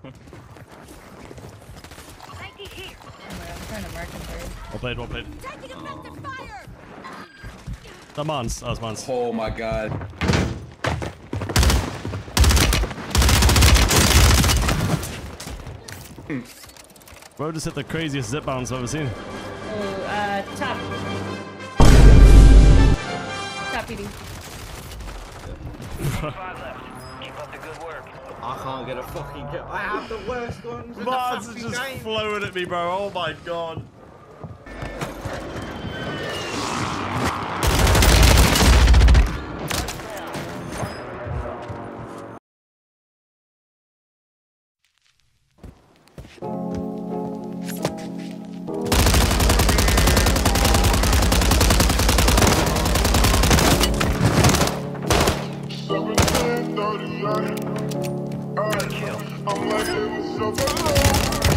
I'm trying to mark him first. Well played, well played. That Marnz. That was Marnz. Oh my god. Bro just hit the craziest zip bounce I've ever seen. Oh, top. Top PD. 5 left. Keep up the good work. I can't get a fucking kill. I have the worst ones in the Marnz is fucking just game. flowing at me, bro. Oh my god. Good kill. I'm like, it was so